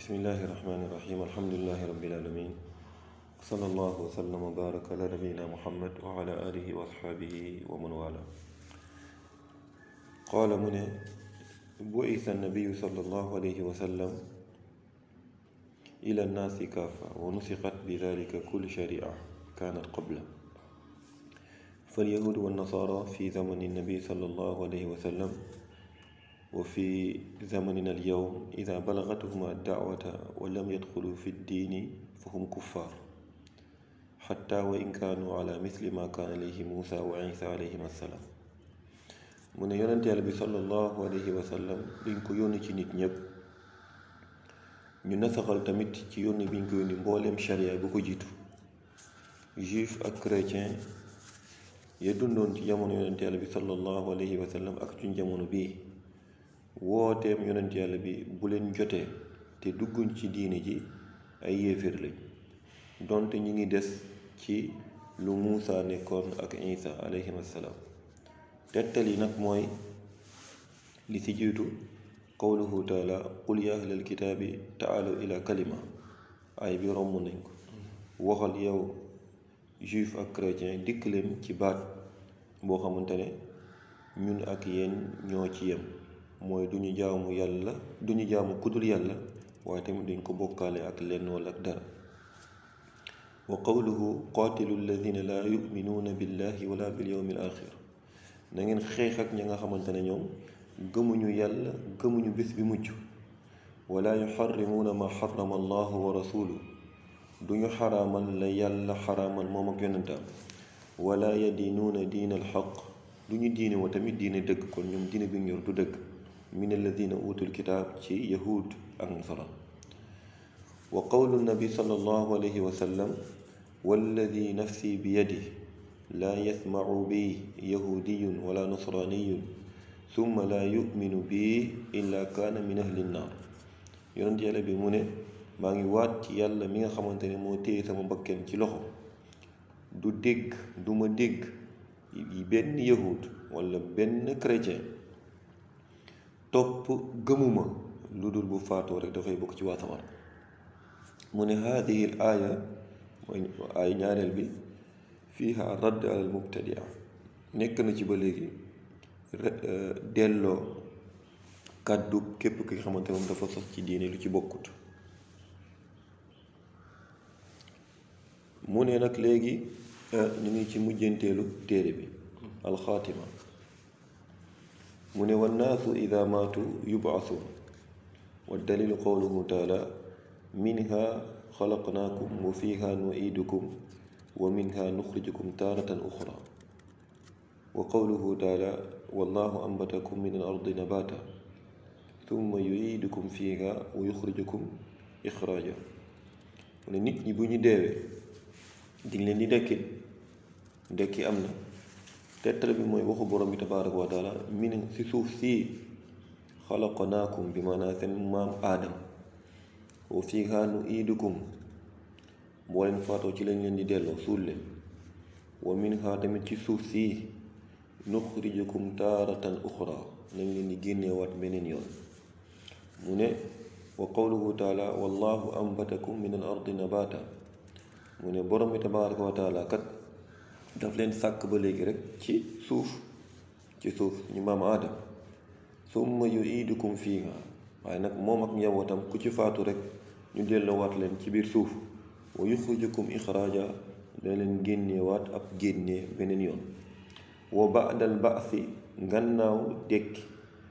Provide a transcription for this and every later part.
بسم الله الرحمن الرحيم الحمد لله رب العالمين صلى الله وسلم وبارك على نبينا محمد وعلى آله وأصحابه ومن والاه. قال من بعث النبي صلى الله عليه وسلم إلى الناس كافة ونسخت بذلك كل شريعة كانت قبله، فاليهود والنصارى في زمن النبي صلى الله عليه وسلم وفي زمننا اليوم إذا بلغتهم الدعوة ولم يدخلوا في الدين فهم كفار، حتى وإن كانوا على مثل ما كان عليه موسى وعيسى عليهما السلام. من يونت Yàlla bi sallallahu alayhi wa sallam biñ ko yónni ci nit ñëpp, ñu nasaxal tamit ci yónni biñ ko yónni mbooleem sharia bu ko jiitu. Juif ak chrétien ya dundoon ci jamono yonent Yàlla bi sallallahu alayhi wa sallam ak ci jamono bii, wooteem yonent Yàlla bi bu leen jotee te dugguñ ci diine ji ay yéeféer lañ, donte ñi ngi des ci lu Muusa nekkoon ak Isa alayhim assalaam. tettal yi nag mooy li ci jiitu qawluhu taala qul yaa ahlal kitaabi taalu ila kalima, ay bi romb nañ ko. waxal yow juif ak chrétien dikk leen ci baat boo xamante ne ñun ak yéen ñoo ci yem, mooy duñu jaamu yàlla, duñu jaamu kudul yàlla, waaye tamit duñ ko bokkaale ak lenn wala ak dara. wa qawluhu qaatilu alladina laa yuminuuna billahi wala bil yawmi al axir, na ngeen xeex ak ñi nga xamante ne ñoom gëmuñu yàlla, gëmuñu bés bi mujj. wala yuxarrimuuna ma xarama allahu wa rasuluhu, duñu xaraamal la yàlla xaraamal moom ak yonentaam. wala yadiinuuna diina alxaq, duñu diine wa tamit diine dëgg, kon ñoom diine bi ñor du dëgg. min alladina utul kitaab ci yahud ak nasara. wa qawlu nabi sallallahu alayhi wa sallam walladi nafsi bi yadihi laa yasmacu bi yahudiyun wala nasraniyun summa laa yuminu bi illa kaana min ahli nnaar. yonent Yàlla bi mu ne maa ngi waat ci yàlla mi nga xamante ne moo téye sama bakken ci loxo, du ma dégg benn yahud wala benn chrétien topp gëmuma lu dul bu faatoo rek dafay bokk ci waa sawar. mu ne haadihi l aaya mooy ay ñaareel bi fiiha radd alal mubtadia, nekk na ci ba léegi delloo kàddu képp ki nga xamante moom dafa sos ci diine lu ci bokkut. mu ne nag léegi ñu ngi ci mujjanteelu téere bi alxaatima. mu ne wannaasu ida maatu yubcasuun, wa dalilu qawluhu taala minha xalaqnaakum wa fiha nuiidukum wa minha nuxrijukum taaratan uxra. wa qawluhu taala wallahu ambatakum min al ardi nabaata summa yuiidukum fiha wa yuxrijukum ixraaja. mu ne nit ñi bu ñu deewee diñ leen di dekki am na. tettal bi mooy waxu borom bi tabaaraka wa taala min si suuf sii xalaqnaakum bi maanaa seen maam aadam, wa fiihaa nu'iidukum boo leen faatoo ci lañ leen di delloo suul leen, wa minhaa tamit ci suuf sii nuxrijukum taaratan uxraa nañ leen di génneewaat beneen yoon. mu ne wa qawluhu taala wallahu ambatakum min al ardi nabaata, mu ne borom bi tabaaraka wa taala kat daf leen sàkk ba léegi rek ci suuf ñu maam aadam. summa yu'iidukum fiiha, waaye nag moom ak njabootam ku ci faatu rek ñu delloowaat leen ci biir suuf. wa yuxrijukum ixraaja, da leen génneewaat ab génnee beneen yoon. wa ba'dal ba'si, gannaaw dekki,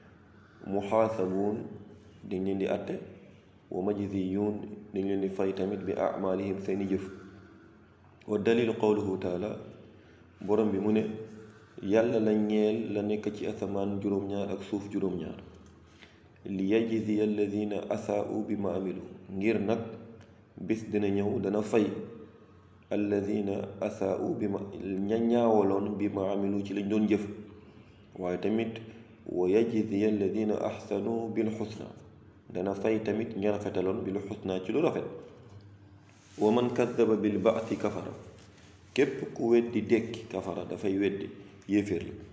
muxaasabuun dañ leen di atte, wa majziyuun dañ leen di fay tamit bi a'maalihim seeni jëf. wa dalilu qawluhu taala, borom bi mu ne yàlla la ñeel la nekk ci asamaan juróom-ñaar ak suuf juróom-ñaar. li yajziya alladina asaa'u bi ma amilu, ngir nag bis dina ñëw dana fay alladina asaa'u bi ma ña ñaawaloon bi ma amilu ci lañ doon jëf. waaye tamit wa yajziya alladina ahsanu bil xusna, dana fay tamit ña rafetaloon bil xusna ci lu rafet. wa man kaddaba bil ba'si kafara, képp ku weddi dekki kafara dafay weddi yéeféer la.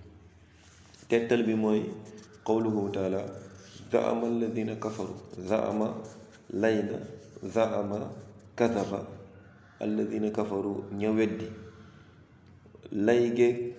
tettal bi mooy qawluhu taala zaama alladina kafaru, zaama lay na zaama kadaba alladina kafaru ña weddi lay geeg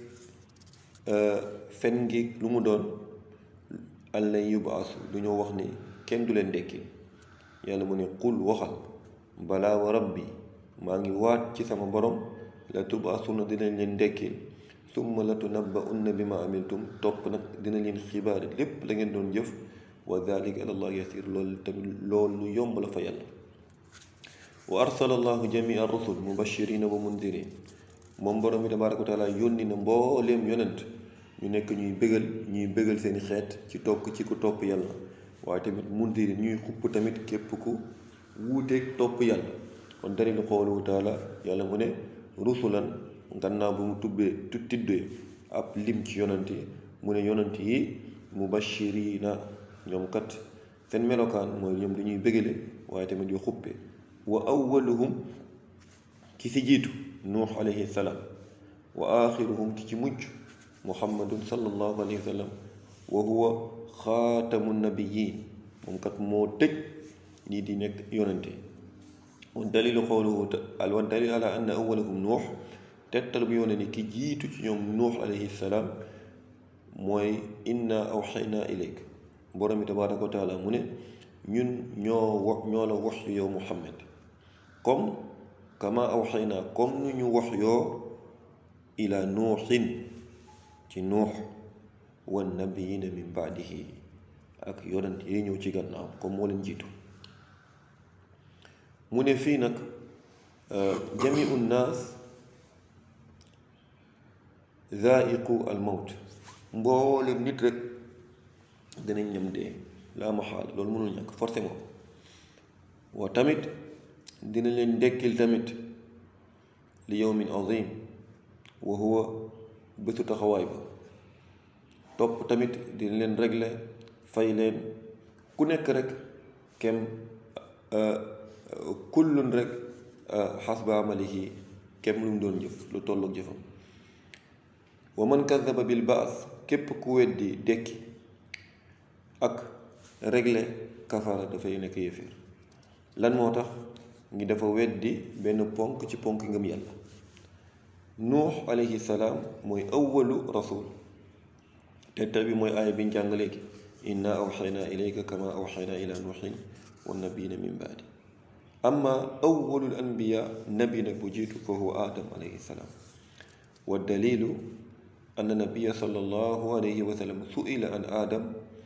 fen gi lu mu doon an lan yubaasu du ñoo wax ni kenn du leen dekki yàlla mu ne qul waxal balaa wa rabbi maa ngi waat ci sama borom la tubaasuna dinañ leen dekkil summa la tunabba'unna bi ma amiltum topp nag dina leen xibaar lépp la ngeen doon jëf wa dalika ala allah yasir loolu tamit loolu lu yomb la fa yàlla wa arsala allahu jamia rusul mubashirina wa mundirin moom borom bi tabaraka wa taala yónni na mbooleem yonent ñu nekk ñuy bégal seeni xeet ci ku topp yàlla waaye tamit mundirin ñuy xupp tamit képp ku wuuteeg topp yàlla kon dalilu qawluhu taala yàlla mu ne rusulan gannaaw bu mu tuddee ab lim ci yonent yi mu ne yonent yi mubashirina ñoom kat seen melokaan mooy ñoom dañuy bégale waaye tamit yu xuppe wa awwaluhum ki ci jiitu nuux alayhi salaam wa axiruhum ki ci mujj muhammadun sallallahu alayhi wa sallam wa huwa xaatamu nabiyin moom kat moo tëj lii di nekk yonente wa dalilu qawluhu wa dalil ala anna awwalahum nuux tegtal bu yoone ni ki jiitu ci ñoom nuux alayhi salaam mooy inna awxaynaa ilayk borom bi tabaaraka wa taala mu ne ñun ñoo la wax yow muhammad comme kama awxaynaa comme nu ñu wax yoo ila nuuxin ci nuux wa nabiyina min baadihi ak yonent yi ñëw ci gannaaw comme moo leen jiitu mu ne fii nag jamiu nnaas zaiqu al mawt mboolem nit rek danañ ñam dee laa maxaal loolu mënul ñàkk forcément wa tamit dina leen dekkil tamit li yawmin azim wa huwa bésu taxawaay ba topp tamit dina leen régler fay leen ku nekk rek kem kullun rek xasba amalihi kem lu mu doon jëf lu tolloog jëfam wa man kadaba bil baas képp ku weddi dekki ak régler kafara dafay nekk yéeféer lan moo tax ngi dafa weddi benn ponk ci ponk ngëm yàlla nuux alayhi salaam mooy awwalu rasul tegtal bi mooy aaya bi ñu jàng léegi inna awxaynaa ilayka kama awxaynaa ila nuuxin wa nabiyina min baadi amma awwalul anbiya nabi nag bu jiitu fa huwa adam alayhi salaam wa dalilu anna nabiya sallallahu alayhi wa sallam su'ila an adam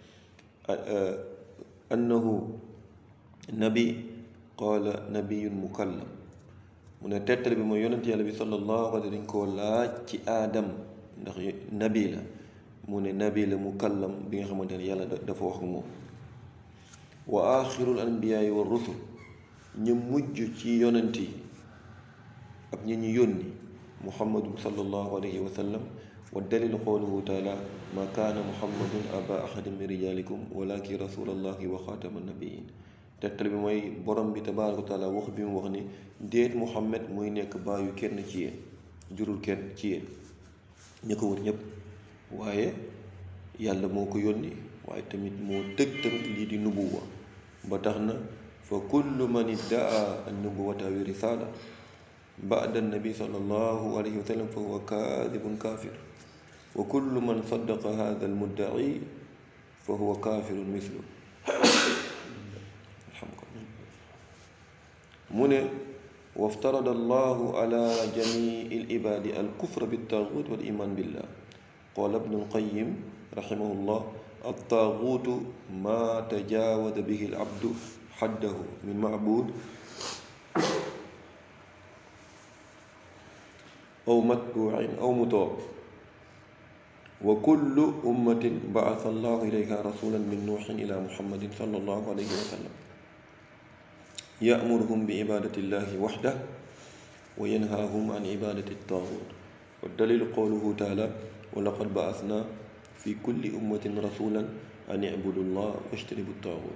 annahu nabi qaala nabiyun mukallam mu ne tegtal bi mooy yonent yàlla bi sallallahu alayhi dañ koo laaj ci aadam ndax nabi la mu ne nabi la mukallam bi nga xamante ne yàlla dafa wax moom wa axirul anbiyaai wa rusul ñu mujj ci yonent yi ak ñi ñu yónni muhammadun sallallahu alayhi wa sallam wa dalilu qawluhu taala ma kaana muhammadun aba ahadin min rijalikum walakin rasulallahi wa xaatama nabiyin tegtal bi mooy borom bi tabaaraka wa taala wax bi mu wax ni déet muhammad muy nekk baayu kenn ci yéen jurul kenn ci yéen ñi ko wër ñépp waaye yàlla moo ko yónni waaye tamit moo tëj tamit lii di nubuwa ba tax na fa kullu man iddaa an nubuwata wi risaala ba'da nabi sallallahu alayhi wa sallam fa huwa kaadibun kaafir wa kullu man saddaqa haadha al-mudda'i fa huwa kaafirun mislu mu ne waftarada allahu ala jamii al-ibaadi al-kufra bit-taaguut wal iimaan billah qaala ibnu al-qayyim rahimahullah at-taaguutu maa tajaawaza bihi al-abdu xaddahu min macbuud aw matbuucin aw mutaac wa kullu ummatin bacasa allahu ilayha rasuulan min nuuxin ila muhammadin sallallahu alayhi wa sallam ya'muruhum bi ibaadati llahi waxdahu wa yanhaahum an ibaadati at-taaguut wa daliilu qawluhu taala wa laqad ba'asnaa fi kulli ummatin rasuulan an i'budu llaha wajtanibu at-taaguut